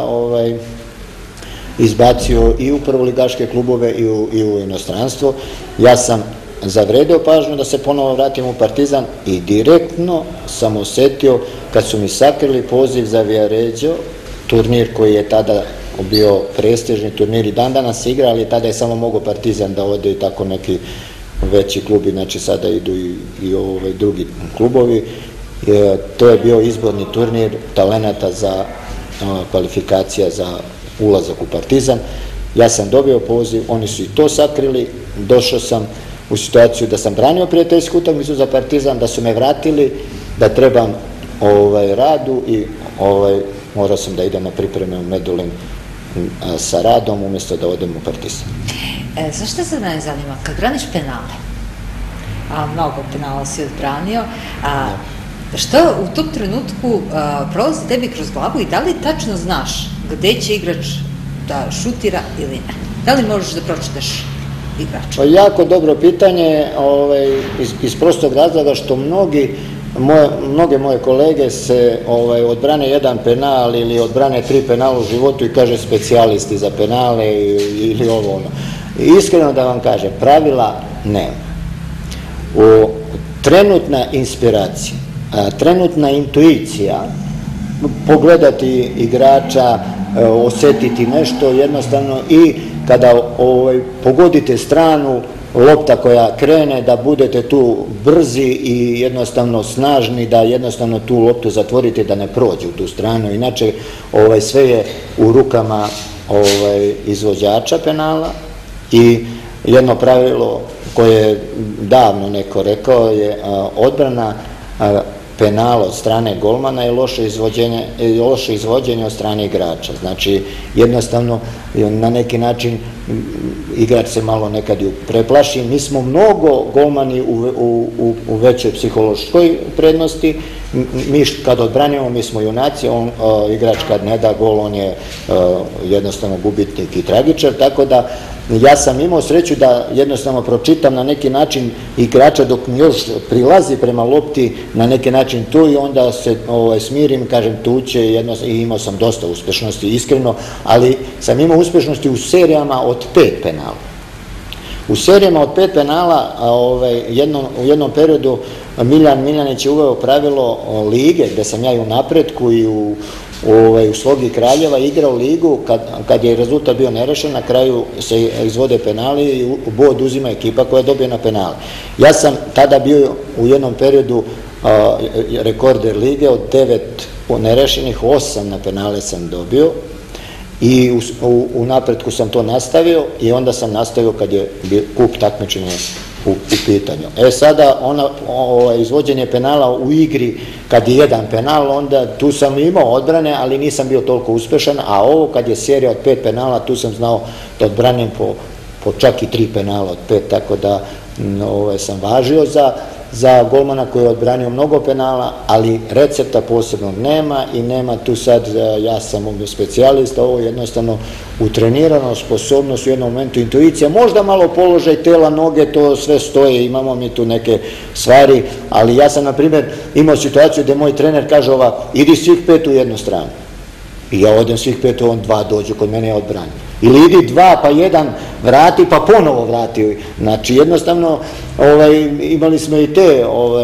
izbacio i u prvoligaške klubove i u inostranstvo. Ja sam zavredeo pažnju da se ponovo vratim u Partizan i direktno sam osetio kad su mi sakrili poziv za Viareggio, turnir koji je tada bio prestižni turnir i dan danas se igra, ali tada je samo mogao Partizan da ode i tako neki veći klubi, znači sada idu i drugi klubovi. To je bio izborni turnir talenata za kvalifikacija za ulazak u Partizan. Ja sam dobio poziv, oni su i to sakrili, došao sam u situaciju da sam branio prijateljsku utakmicu za Partizan, da su me vratili, da trebam Radu i morao sam da idem na pripreme u Medulin sa Radom umjesto da odem u Partizan. Zašto se mene zanima, kad braniš penale, a mnogo penala si odbranio, što u tom trenutku prolazi tebi kroz glavu i da li tačno znaš gde će igrač da šutira ili ne? Da li možeš da pročitaš igrača? Jako dobro pitanje, iz prostog razloga što mnoge moje kolege se odbrane jedan penal ili odbrane 3 penala u životu i kaže specijalisti za penale ili ovo ono. Iskreno da vam kažem, pravila nema. Trenutna inspiracija, trenutna intuicija, pogledati igrača, osjetiti nešto jednostavno i kada pogodite stranu, lopta koja krene, da budete tu brzi i jednostavno snažni, da jednostavno tu loptu zatvorite da ne prođe u tu stranu. Inače, sve je u rukama izvođača penala i jedno pravilo koje je davno neko rekao je odbrana penala od strane golmana je loše izvođenje od strane igrača. Znači, jednostavno, na neki način igrač se malo nekad i preplaši. Mi smo mnogo golmani u većoj psihološkoj prednosti. Mi kad odbranimo, mi smo junaci, igrač kad ne da gol, on je jednostavno gubitnik i tragičar, tako da ja sam imao sreću da jednostavno pročitam na neki način igrača dok mi još prilazi prema lopti, na neki način tu i onda se smirim, kažem tu će i imao sam dosta uspešnosti, iskreno, ali sam imao uspešnosti u serijama od 5 penala. U serijama od 5 penala u jednom periodu Miljan Miljanić je uveo pravilo lige, gde sam ja i u Napretku i u Slogi Kraljeva igrao ligu, kad je rezultat bio nerešen, na kraju se izvode penali i bod uzima ekipa koja dobije na penale. Ja sam tada bio u jednom periodu rekorder lige, od 9 nerešenih, 8 na penale sam dobio i u Napretku sam to nastavio i onda sam nastavio kad je kup takmičenja u pitanju. Sada izvođenje penala u igri, kad je jedan penal, onda tu sam imao odbrane, ali nisam bio toliko uspešan, a ovo kad je serija od 5 penala, tu sam znao da odbranim po čak i 3 penala od 5, tako da sam važio za golmana koji je odbranio mnogo penala, ali recepta posebnog nema i nema tu sad, ja sam specijalista, ovo jednostavno utrenirano, sposobnost u jednom momentu, intuicija, možda malo položaj tela, noge, to sve stoje, imamo mi tu neke stvari, ali ja sam, na primjer, imao situaciju gde moj trener kaže idi svih 5 u jednu stranu. I ja odem svih 5, on 2 dođu kod mene, ja odbranim. Ili idi 2 pa 1 vrati pa ponovo vrati. Znači jednostavno imali smo i te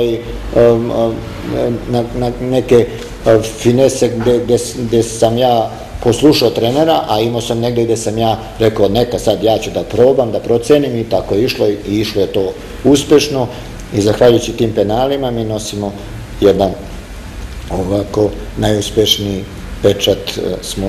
neke finese gde sam ja poslušao trenera, a imao sam negde gde sam ja rekao neka sad ja ću da probam, da procenim i tako je išlo i išlo je to uspešno i zahvaljujući tim penalima mi nosimo jedan ovako najuspešniji pečat smo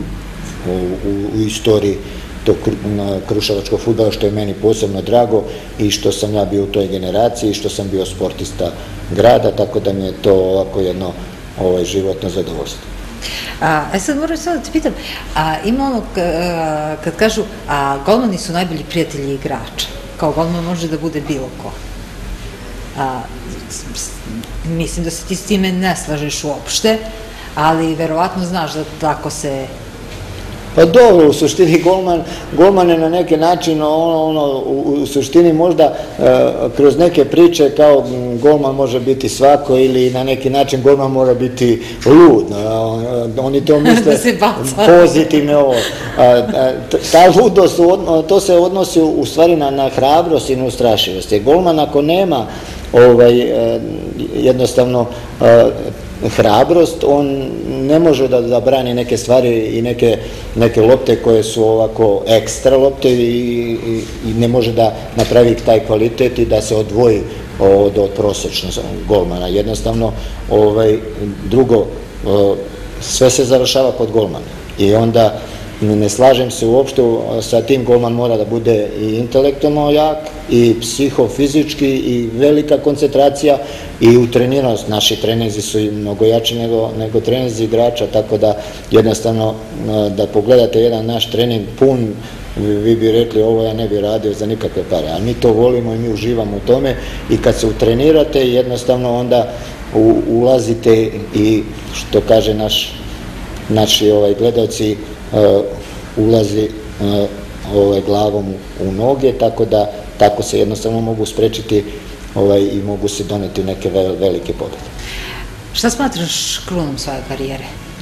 u istoriji tog kruševačkog fudbala, što je meni posebno drago i što sam ja bio u toj generaciji i što sam bio sportista grada, tako da mi je to ovako jedno životno zadovoljstvo. Sad moram samo da te pitam, ima ono kad kažu golmani su najbolji prijatelji igrača, kao golman može da bude bilo ko. Mislim da se ti s time ne slažeš uopšte, ali verovatno znaš da tako se... Pa dobro, u suštini golman je na neki način, u suštini možda kroz neke priče kao golman može biti svako ili na neki način golman mora biti lud. Oni to misle pozitivno ovo. Ta ludost, to se odnosi u stvari na hrabrost i na ustrašivost. Jer golman ako nema jednostavno hrabrost, on ne može da brani neke stvari i neke lopte koje su ovako ekstra lopte i ne može da napravi taj kvalitet i da se odvoji od prosječnog golmana. Jednostavno, drugo, sve se završava kod golmana i onda ne slažem se uopšte sa tim, golman mora da bude i intelektualno jak, i psihofizički, i velika koncentracija, i utreniranost. Naši trenerzi su mnogo jači nego trenerzi igrača, tako da jednostavno da pogledate jedan naš trening pun, vi bi rekli ovo ja ne bi radio za nikakve pare, a mi to volimo i mi uživamo u tome i kad se utrenirate jednostavno onda ulazite i što kaže naši gledalci, ulazi glavom u noge, tako se jednostavno mogu sprečiti i mogu se doneti neke velike pobjede. Šta smatraš krunom svoje karijere?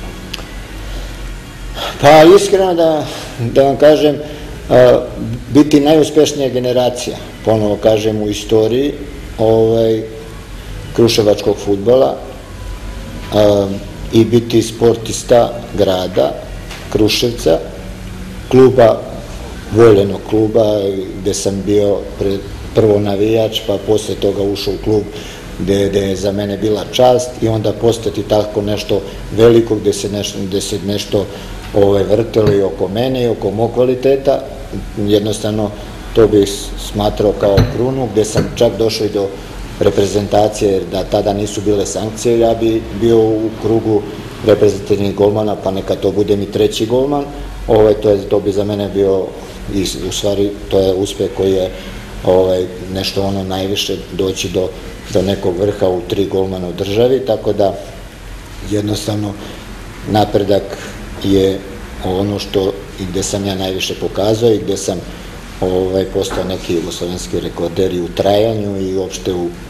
Pa iskreno da vam kažem, biti najuspešnija generacija, ponovo kažem, u istoriji kruševačkog fudbala i biti sportista grada Kruševca, kluba, voljenog kluba, gde sam bio prvo navijač, pa posle toga ušao u klub gde je za mene bila čast i onda postati tako nešto veliko gde se nešto vrtelo i oko mene i oko mog kvaliteta. Jednostavno to bih smatrao kao krunu, gde sam čak došao i do reprezentacije, jer da tada nisu bile sankcije, ja bi bio u krugu reprezentativnih golmana, pa neka to bude mi treći golman. To bi za mene bio, u stvari, to je uspeh koji je nešto najviše doći do nekog vrha u 3 golmana u državi, tako da jednostavno napredak je ono što i gde sam ja najviše pokazao i gde sam postao neki jugoslovenski rekorder i u trajanju i uopšte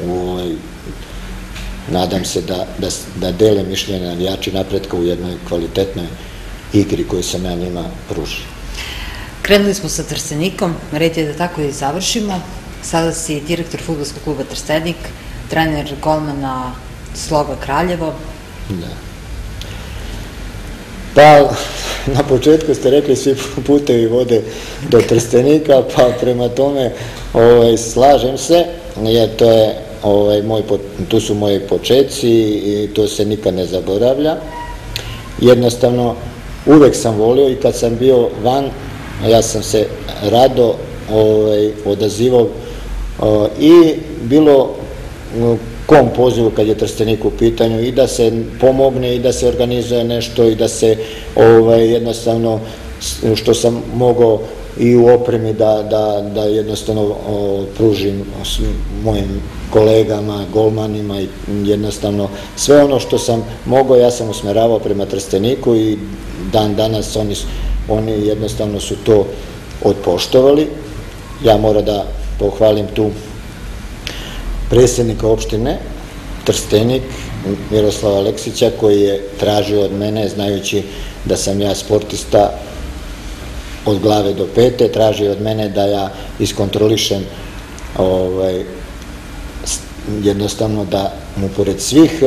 nadam se da dele mišljenja navijači napretka u jednoj kvalitetnoj igri koju sam ja njima pružio. Krenuli smo sa Trstenikom, red je da tako i završimo. Sada si direktor fudbalskog kluba Trstenik, trener golmana Sloga Kraljevo. Da. Pa, na početku ste rekli svi putevi vode do Trstenika, pa prema tome slažem se, jer tu su moji početci i to se nikad ne zaboravlja. Jednostavno, uvek sam volio i kad sam bio van, ja sam se rado odazivao i bilo kom pozivu kad je Trstenik u pitanju i da se pomogne i da se organizuje nešto i da se jednostavno što sam mogao i u opremi da jednostavno pružim mojim kolegama, golmanima i jednostavno sve ono što sam mogao ja sam usmeravao prema Trsteniku i dan danas oni jednostavno su to odpoštovali. Ja moram da pohvalim tu predsjednika opštine Trstenik, Miroslava Aleksića, koji je tražio od mene, znajući da sam ja sportista od glave do pete, tražio od mene da ja iskontrolišem jednostavno da mu pored svih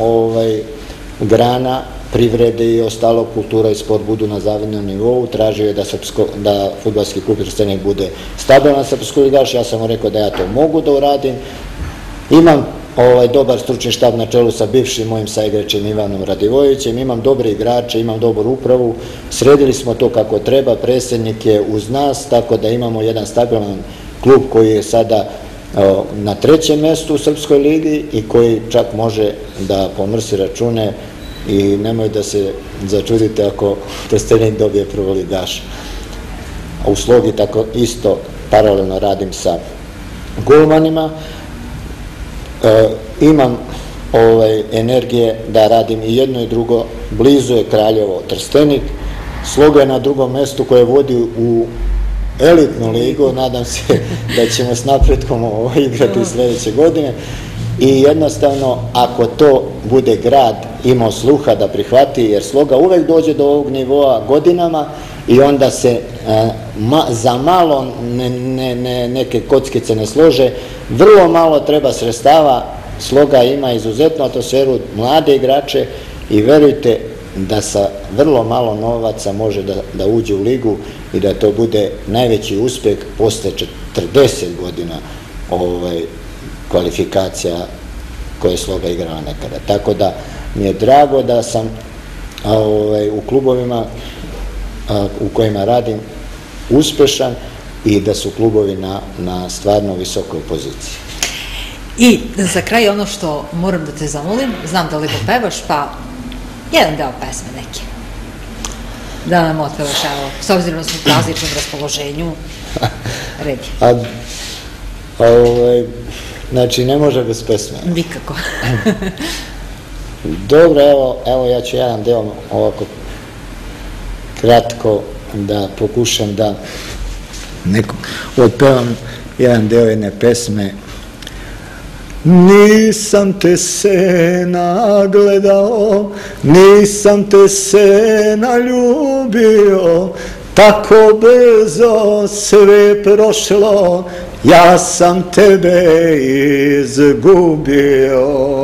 grana privrede i ostalo kultura i sport budu na zavidnom nivou, tražio je da fudbalski klub Trstenik bude stabilan srpskoligaš, ja sam mu rekao da ja to mogu da uradim. Imam dobar stručni štab na čelu sa bivšim mojim saigračem Ivanom Radivojevićem, imam dobre igrače, imam dobru upravu, sredili smo to kako treba, predsjednik je uz nas, tako da imamo jedan stabilan klub koji je sada na 3. mestu u Srpskoj ligi i koji čak može da pomrsi račune i nemoj da se začudite ako Trstenik dobije prvoligaša. U Slogi tako isto paralelno radim sa golmanima imam energije da radim i jedno i drugo. Blizu je Kraljevo, Trstenik, Sloga je na drugom mestu koje vodi u elitnu ligu, nadam se da ćemo s napretkom igrati sledeće godine i jednostavno ako to bude grad imao sluha da prihvati, jer Sloga uvek dođe do ovog nivoa godinama i onda se za malo neke kockice ne slože, vrlo malo treba sredstava, Sloga ima izuzetnu atmosferu, mlade igrače i verujte da sa vrlo malo novaca može da uđe u ligu i da to bude najveći uspeh posle 40 godina kvalifikacija koje je Sloga igrala nekada. Tako da mi je drago da sam u klubovima u kojima radim uspešan i da su klubovi na stvarno visokoj poziciji. I za kraj ono što moram da te zamolim, znam da lepo pevaš, pa jedan deo pesme neke. Da nam otpevaš, evo, s obzirom da smo u prazničnom raspoloženju, red je. Znači, ne može bez pesme. Nikako. Dobro, evo ja ću jedan deo ovako kratko da pokušam da otpevam jedan deo jedne pesme. Nisam te se nagledao, nisam te se naljubio, tako brzo sve prošlo, ja sam tebe izgubio.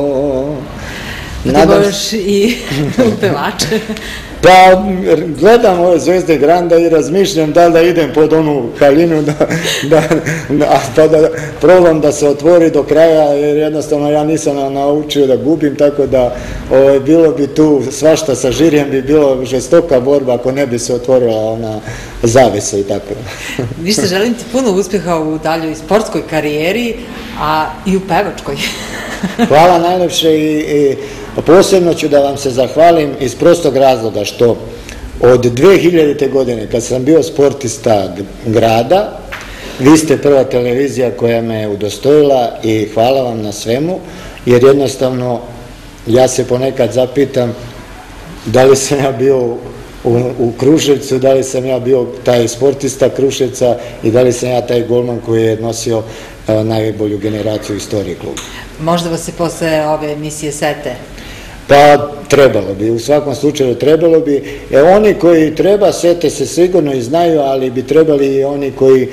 Da budeš i pevače. Pa gledam ove Zvezde Granda i razmišljam da li da idem pod onu haljinu, pa da probam da se otvori do kraja, jer jednostavno ja nisam naučio da gubim, tako da bilo bi tu svašta sa žirijem, bi bilo žestoka borba ako ne bi se otvorila ona zavesa i tako. Ništa, želim ti puno uspeha u daljoj sportskoj karijeri, a i u pevačkoj. Hvala najlepše i posebno ću da vam se zahvalim iz prostog razloga što od 2000. godine kad sam bio sportista grada, vi ste prva televizija koja me je udostojila i hvala vam na svemu, jer jednostavno ja se ponekad zapitam da li sam ja bio u Kruševcu, da li sam ja bio taj sportista Kruševca i da li sam ja taj golman koji je nosio najbolju generaciju istorije kluba. Možda vas se posle ove emisije sete? Pa trebalo bi, u svakom slučaju trebalo bi. Oni koji treba sete se sigurno i znaju, ali bi trebali i oni koji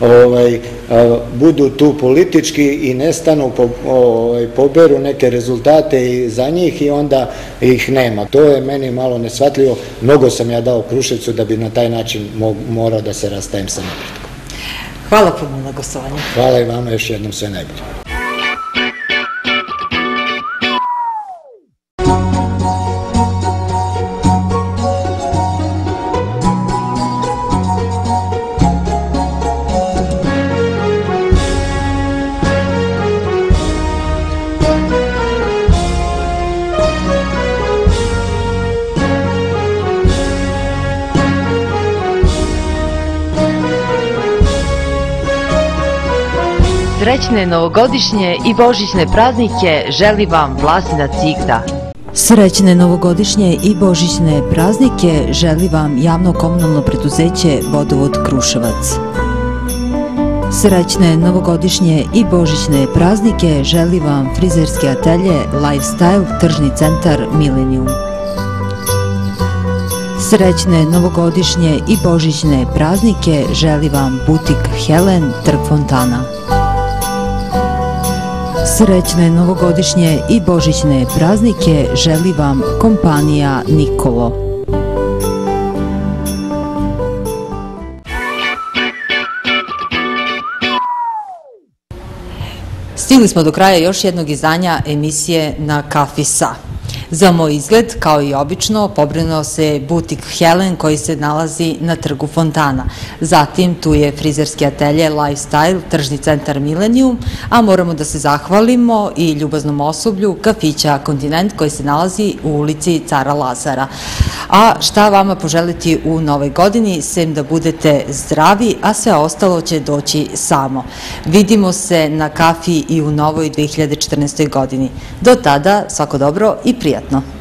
budu tu politički i nestanu, poberu neke rezultate za njih i onda ih nema. To je meni malo neshvatljivo. Mnogo sam ja dao Kruševcu da bi na taj način morao da se rastajem sa napretkom. Hvala puno na gostovanju. Hvala i vama, još jednom sve najbolje. Srećne novogodišnje i božićne praznike želi vam Vlasina Cigda. Srećne novogodišnje i božićne praznike želi vam javno komunalno preduzeće Vodovod Kruševac. Srećne novogodišnje i božićne praznike želi vam frizerski atelje Lifestyle, tržni centar Millennium. Srećne novogodišnje i božićne praznike želi vam butik Helen, trg Fontana. Srećne novogodišnje i božićne praznike želi vam kompanija Nikolo. Stigli smo do kraja još jednog izdanja emisije Na kafi sa. Za moj izgled, kao i obično, pobrinuo se butik Helen koji se nalazi na trgu Fontana. Zatim tu je frizerski atelje Lifestyle, tržni centar Millennium, a moramo da se zahvalimo i ljubaznom osoblju kafića Kontinent koji se nalazi u ulici Cara Lazara. A šta vama poželiti u novoj godini, sem da budete zdravi, a sve ostalo će doći samo. Vidimo se na kafi i u novoj 2014. godini. Do tada, svako dobro i prijatno.